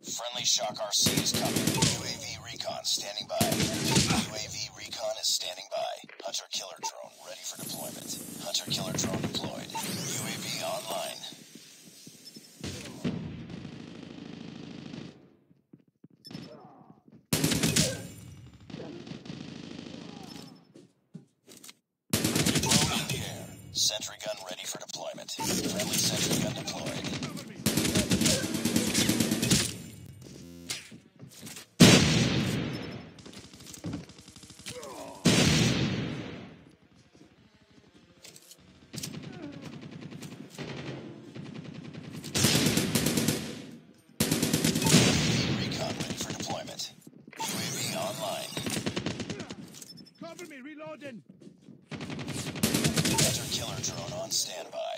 Friendly Shock RC is coming. UAV recon standing by. UAV recon is standing by. Hunter killer drone ready for deployment. Hunter killer drone deployed. UAV online. Drone in the air. Sentry gun ready for deployment. Friendly sentry gun deployed. Reloading. Hunter killer drone on standby.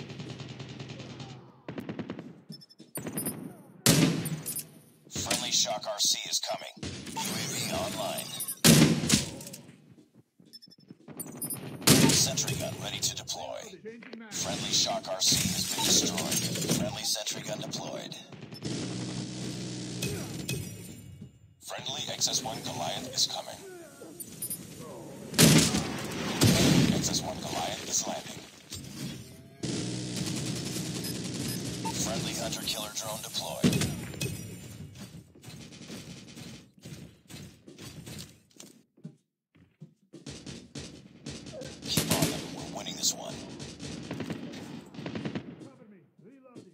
Friendly Shock RC is coming. UAV online. Sentry gun ready to deploy. Friendly Shock RC has been destroyed. Friendly sentry gun deployed. Friendly XS-1 Goliath is coming. XS-1 Goliath is landing. Friendly hunter killer drone deployed. Keep on them. We're winning this one. Cover me. Reloading.